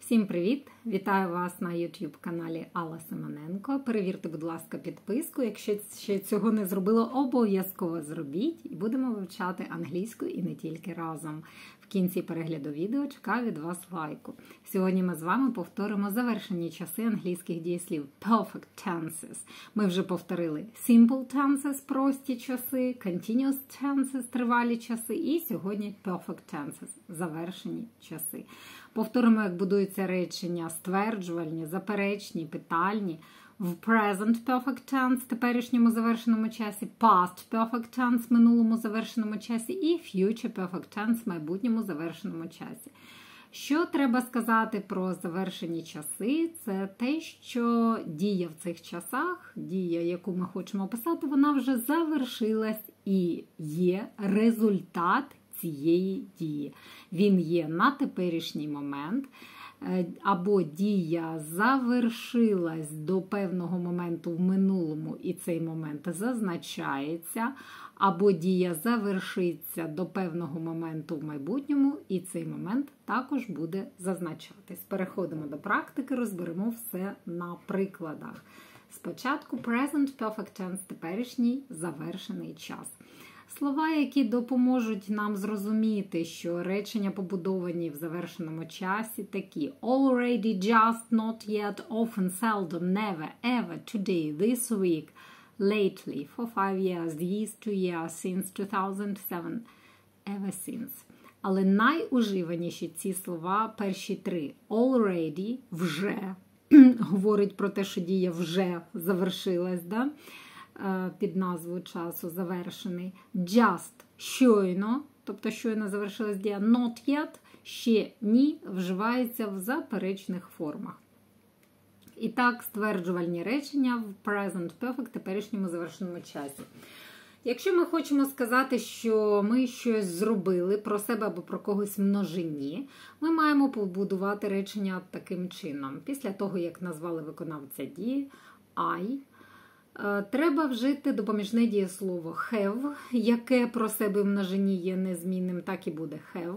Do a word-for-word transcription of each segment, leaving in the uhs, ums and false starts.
Всім привіт! Вітаю вас на YouTube-каналі Алла Семененко. Перевірте, будь ласка, підписку. Якщо ще цього не зробило, обов'язково зробіть. І будемо вивчати англійську і не тільки разом. В кінці перегляду відео чекаю від вас лайку. Сьогодні ми з вами повторимо завершені часи англійських дієслів Perfect tenses. Ми вже повторили Simple tenses – прості часи, Continuous tenses – тривалі часи і сьогодні Perfect tenses – завершені часи. Повторимо, як будуються речення стверджувальні, заперечні, питальні. В present perfect tense – теперішньому завершеному часі, past perfect tense – минулому завершеному часі і future perfect tense – майбутньому завершеному часі. Що треба сказати про завершені часи? Це те, що дія в цих часах, дія, яку ми хочемо описати, вона вже завершилась і є результат цієї дії. Він є на теперішній момент, або дія завершилась до певного моменту в минулому, і цей момент зазначається, або дія завершиться до певного моменту в майбутньому, і цей момент також буде зазначатись. Переходимо до практики, розберемо все на прикладах. Спочатку present perfect tense – теперішній завершений час. Слова, які допоможуть нам зрозуміти, що речення побудовані в завершеному часі, такі already, just, not yet, often, seldom, never, ever, today, this week, lately, for five years, these two years, since two thousand seven, ever since. Але найуживаніші ці слова перші три. Already, вже, говорить про те, що дія вже завершилась, да? Під назву часу завершений. Just – щойно, тобто щойно завершилась дія. Not yet – ще ні, вживається в заперечних формах. І так, стверджувальні речення в present perfect – теперішньому завершеному часі. Якщо ми хочемо сказати, що ми щось зробили про себе або про когось в множині, ми маємо побудувати речення таким чином. Після того, як назвали виконавця дії I, треба вжити допоміжне дієслово have, яке про себе в множині є незмінним, так і буде have.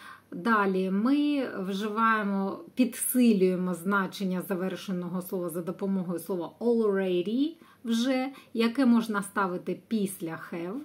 Далі ми вживаємо, підсилюємо значення завершеного слова за допомогою слова already, вже, яке можна ставити після have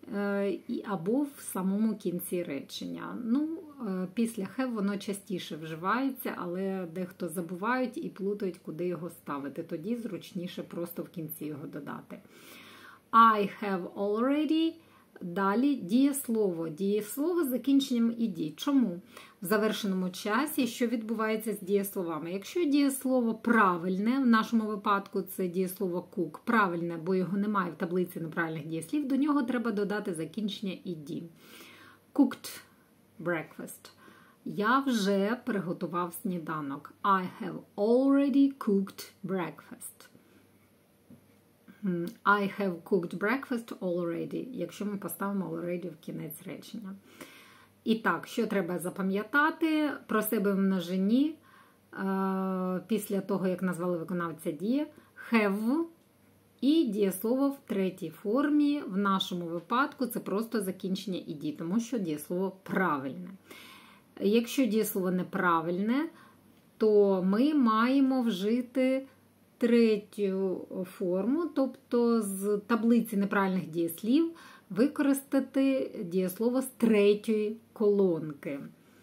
або в самому кінці речення. Ну, після have воно частіше вживається, але дехто забувають і плутають, куди його ставити. Тоді зручніше просто в кінці його додати. I have already. Далі дієслово. Дієслово з закінченням «іді». Чому? В завершеному часі, що відбувається з дієсловами? Якщо дієслово правильне, в нашому випадку це дієслово cook, правильне, бо його немає в таблиці неправильних дієслів, до нього треба додати закінчення «іді». Cooked breakfast. Я вже приготував сніданок. I have already cooked breakfast. I have cooked breakfast already, якщо ми поставимо already в кінець речення. І так, що треба запам'ятати про себе в множині після того, як назвали виконавця дії, have і дієслово в третій формі. В нашому випадку це просто закінчення «іді», тому що дієслово правильне. Якщо дієслово неправильне, то ми маємо вжити третю форму, тобто з таблиці неправильних дієслів використати дієслово з третьої колонки.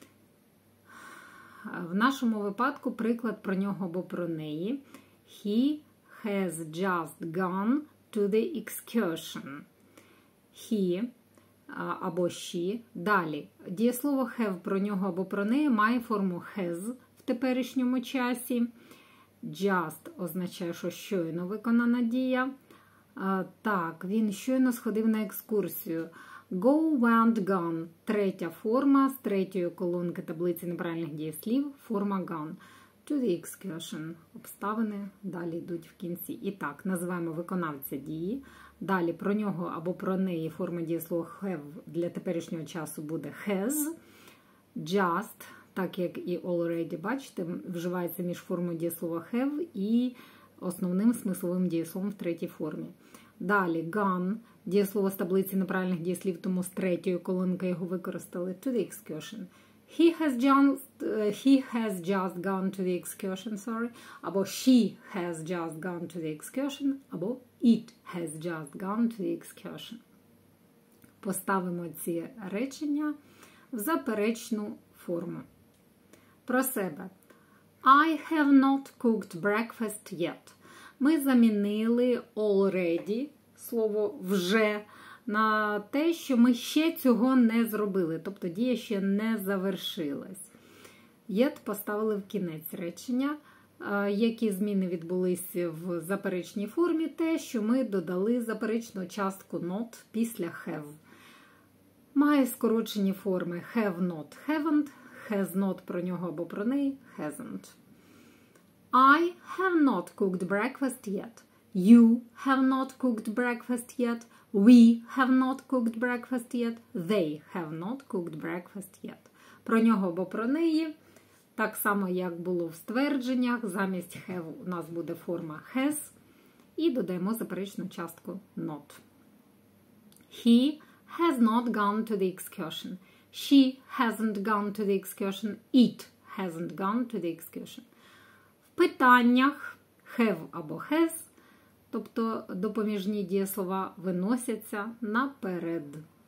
В нашому випадку приклад про нього або про неї. He has just gone to the excursion. He або she. Далі. Дієслово have про нього або про неї має форму has в теперішньому часі. Just означає, що щойно виконана дія. А, так, він щойно сходив на екскурсію. Go, went, gone. Третя форма з третьої колонки таблиці неправильних дієслів. Форма gone. To the excursion. Обставини далі йдуть в кінці. І так, називаємо виконавця дії. Далі про нього або про неї форма дієслова have для теперішнього часу буде has. Just. Так як і already, бачите, вживається між формою дієслова have і основним смисловим дієсловом в третій формі. Далі gone, дієслово з таблиці неправильних дієслів, тому з третьої колонки його використали. To the excursion. He has just, uh, he has just gone to the excursion, sorry, або she has just gone to the excursion, або it has just gone to the excursion. Поставимо ці речення в заперечну форму. Про себе. I have not cooked breakfast yet. Ми замінили already, слово вже, на те, що ми ще цього не зробили. Тобто дія ще не завершилась. Yet поставили в кінець речення. Які зміни відбулися в заперечній формі? Те, що ми додали заперечну частку not після have. Має скорочені форми have not, haven't, has not про нього або про неї, hasn't. I have not cooked breakfast yet. You have not cooked breakfast yet. We have not cooked breakfast yet. They have not cooked breakfast yet. Про нього або про неї, так само, як було в ствердженнях, замість have у нас буде форма has. І додаємо заперечну частку not. He has not gone to the excursion. She hasn't gone to the excursion. It hasn't gone to the excursion. В питаннях have або has, тобто допоміжні дієслова, виносяться наперед.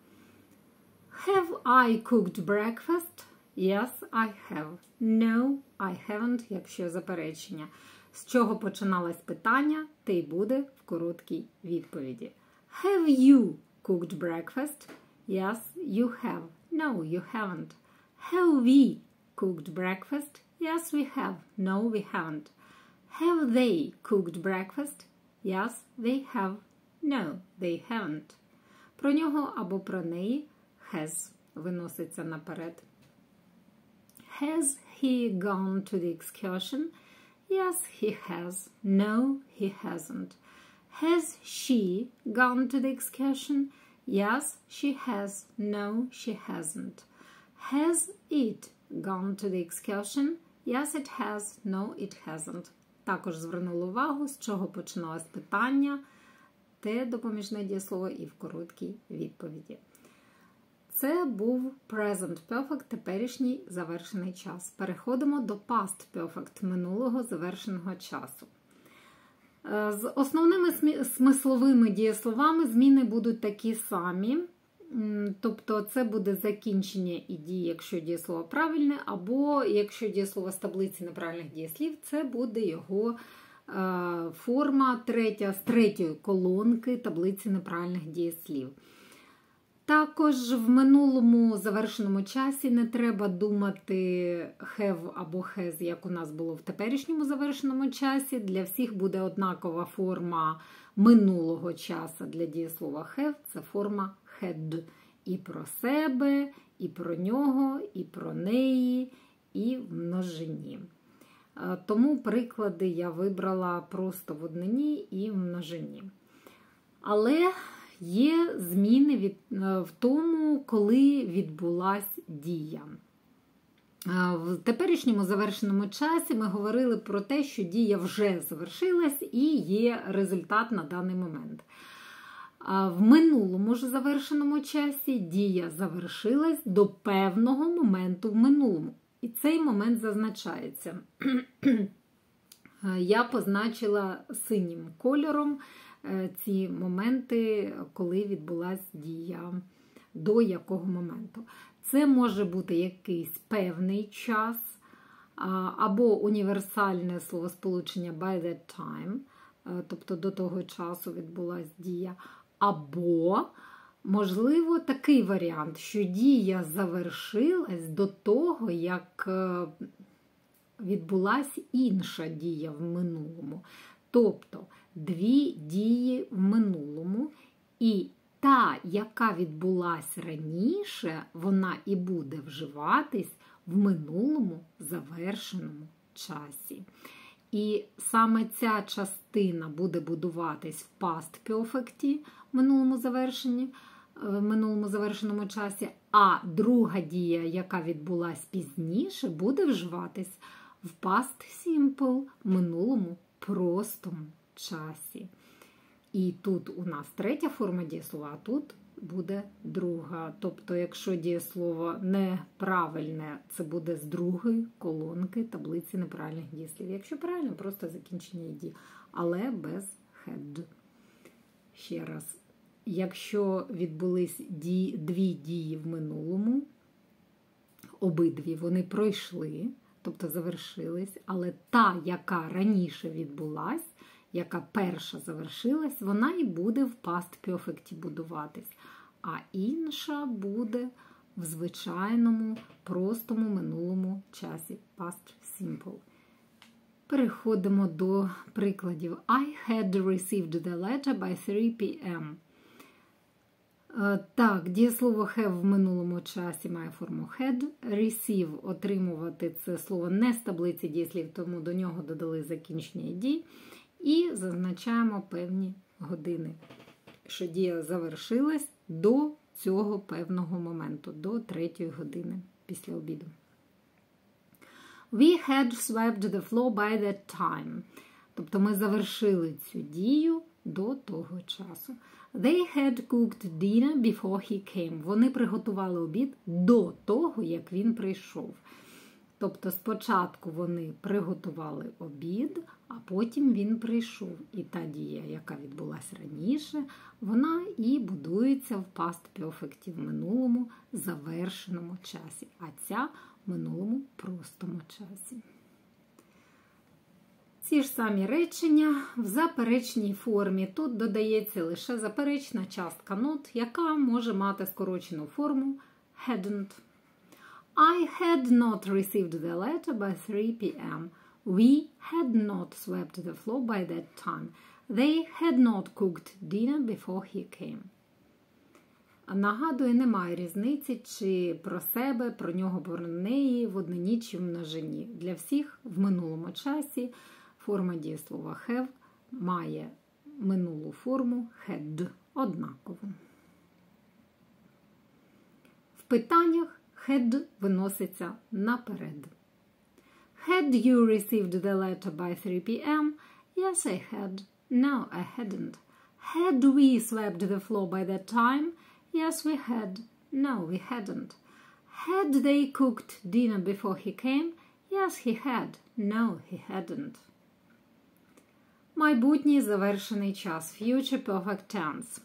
Have I cooked breakfast? Yes, I have. No, I haven't, якщо заперечення. З чого починалось питання, те й буде в короткій відповіді. Have you cooked breakfast? Yes, you have. No, you haven't. Have we cooked breakfast? Yes, we have. No, we haven't. Have they cooked breakfast? Yes, they have. No, they haven't. Про нього або про неї has виноситься наперед. Has he gone to the excursion? Yes, he has. No, he hasn't. Has she gone to the excursion? Yes, she has. No, she hasn't. Has it gone to the excursion? Yes, it has. No, it hasn't. Також звернули увагу, з чого починалось питання, те допоміжне дієслово і в короткій відповіді. Це був present perfect, теперішній завершений час. Переходимо до past perfect, минулого завершеного часу. З основними смисловими дієсловами зміни будуть такі самі. Тобто це буде закінчення і дії, якщо дієслово правильне, або якщо дієслово з таблиці неправильних дієслів, це буде його форма третя, з третьої колонки таблиці неправильних дієслів. Також в минулому завершеному часі не треба думати have або has, як у нас було в теперішньому завершеному часі. Для всіх буде однакова форма минулого часу для дієслова have. Це форма had. І про себе, і про нього, і про неї, і в множині. Тому приклади я вибрала просто в однині і в множині. Але є зміни від, в тому, коли відбулась дія. В теперішньому завершеному часі ми говорили про те, що дія вже завершилась і є результат на даний момент. В минулому ж завершеному часі дія завершилась до певного моменту в минулому. І цей момент зазначається. Я позначила синім кольором ці моменти, коли відбулась дія, до якого моменту. Це може бути якийсь певний час, або універсальне словосполучення by that time, тобто до того часу відбулась дія, або, можливо, такий варіант, що дія завершилась до того, як відбулась інша дія в минулому. Тобто, дві дії в минулому, і та, яка відбулась раніше, вона і буде вживатись в минулому завершеному часі. І саме ця частина буде будуватись в past perfect, в минулому завершенні, в минулому завершеному часі, а друга дія, яка відбулась пізніше, буде вживатись в past simple, в минулому простому часі. І тут у нас третя форма дієслова, а тут буде друга. Тобто, якщо дієслово неправильне, це буде з другої колонки таблиці неправильних дієслів. Якщо правильно, просто закінчення «ді», але без had. Ще раз. Якщо відбулись ді, дві дії в минулому, обидві вони пройшли, тобто завершились, але та, яка раніше відбулась, яка перша завершилась, вона і буде в past perfect будуватись, а інша буде в звичайному, простому минулому часі, past simple. Переходимо до прикладів. I had received the letter by three пі ем. Так, дієслово have в минулому часі має форму had. Receive – отримувати – це слово не з таблиці дієслів, тому до нього додали закінчення «ді». І зазначаємо певні години, що дія завершилась до цього певного моменту, до третьої години після обіду. We had swept the floor by that time. Тобто ми завершили цю дію до того часу. They had cooked dinner before he came. Вони приготували обід до того, як він прийшов. Тобто спочатку вони приготували обід, а потім він прийшов. І та дія, яка відбулася раніше, вона і будується в past perfect в минулому завершеному часі, а ця в минулому простому часі. Ці ж самі речення в заперечній формі. Тут додається лише заперечна частка not, яка може мати скорочену форму hadn't. I had not received the letter by three пі ем. We had not swept the floor by that time. They had not cooked dinner before he came. Нагадую, немає різниці, чи про себе, про нього, про неї в однині чи в множині. Для всіх в минулому часі форма дієслова have має минулу форму had однакову. В питаннях had виноситься наперед. Had you received the letter by three пі ем? Yes, I had. No, I hadn't. Had we swept the floor by that time? Yes, we had. No, we hadn't. Had they cooked dinner before he came? Yes, he had. No, he hadn't. Майбутній завершений час. Future perfect tense.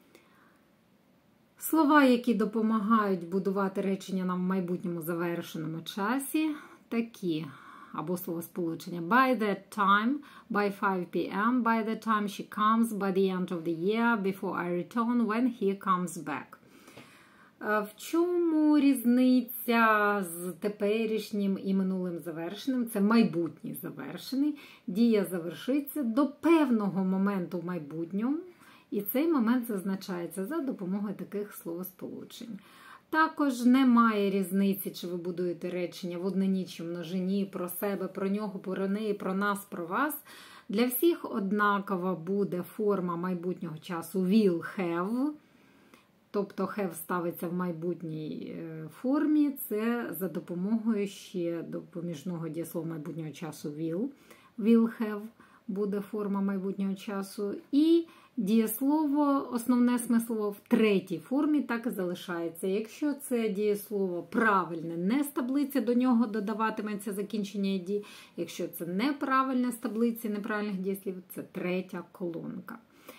Слова, які допомагають будувати речення нам в майбутньому завершеному часі, такі, або словосполучення by that time, by five пі ем, by the time she comes, by the end of the year, before I return, when he comes back. В чому різниця з теперішнім і минулим завершеним? Це майбутній завершений. Дія завершиться до певного моменту в майбутньому, і цей момент зазначається за допомогою таких словосполучень. Також немає різниці, чи ви будуєте речення в однині чи в множині, про себе, про нього, про неї, про нас, про вас. Для всіх однакова буде форма майбутнього часу will have, тобто have ставиться в майбутній формі, це за допомогою ще допоміжного дієслова майбутнього часу will. Will have буде форма майбутнього часу. І дієслово, основне смислово в третій формі так і залишається. Якщо це дієслово правильне, не з таблиці, до нього додаватиметься закінчення «ді». Якщо це неправильне з таблиці неправильних дієслів, це третя колонка.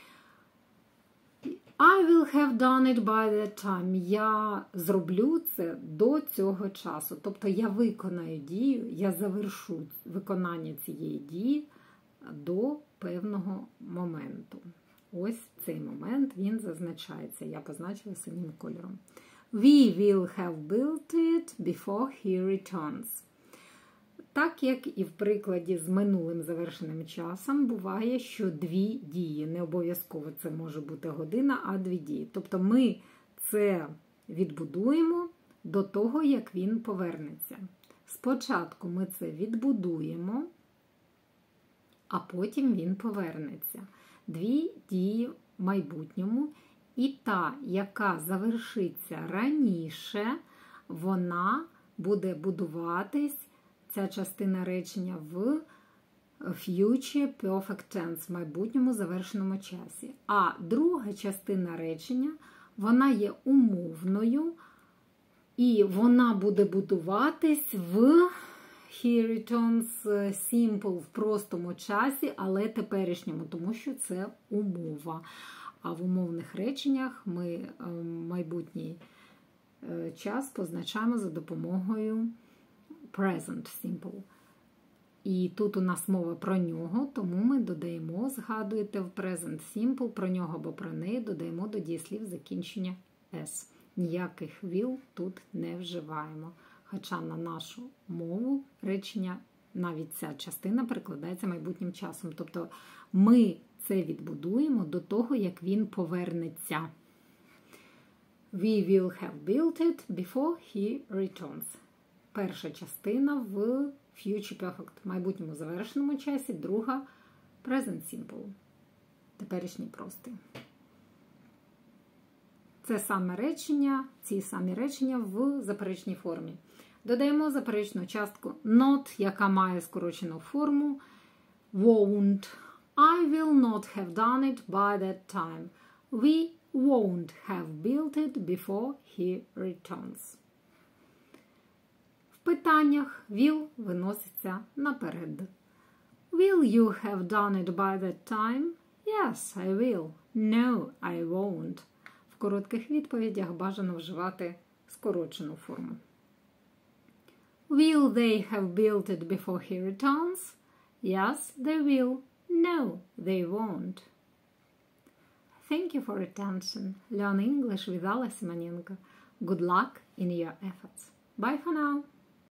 I will have done it by that time. Я зроблю це до цього часу. Тобто я виконаю дію, я завершу виконання цієї дії до певного моменту. Ось цей момент, він зазначається. Я позначила синім кольором. We will have built it before he returns. Так, як і в прикладі з минулим завершеним часом, буває, що дві дії. Не обов'язково це може бути година, а дві дії. Тобто ми це відбудуємо до того, як він повернеться. Спочатку ми це відбудуємо, а потім він повернеться. Дві дії в майбутньому. І та, яка завершиться раніше, вона буде будуватись, ця частина речення, в future perfect tense, в майбутньому завершеному часі. А друга частина речення, Вона є умовною, і вона буде будуватись в he returns simple в простому часі, але теперішньому, тому що це умова. А в умовних реченнях ми майбутній час позначаємо за допомогою present simple. І тут у нас мова про нього, тому ми додаємо, згадуєте, в present simple про нього або про неї додаємо до дієслів закінчення s. Ніяких will тут не вживаємо. Хоча на нашу мову речення, навіть ця частина перекладається майбутнім часом. Тобто ми це відбудуємо до того, як він повернеться. We will have built it before he returns. Перша частина в future perfect, майбутньому завершеному часі, друга present simple, теперішній простий. Це саме речення, ці самі речення в заперечній формі. Додаємо заперечну частку not, яка має скорочену форму won't. I will not have done it by that time. We won't have built it before he returns. В питаннях will виноситься наперед. Will you have done it by that time? Yes, I will. No, I won't. В коротких відповідях бажано вживати скорочену форму. Will they have built it before he returns? Yes, they will. No, they won't. Thank you for attention. Learn English with Alla Simonenko. Good luck in your efforts. Bye for now.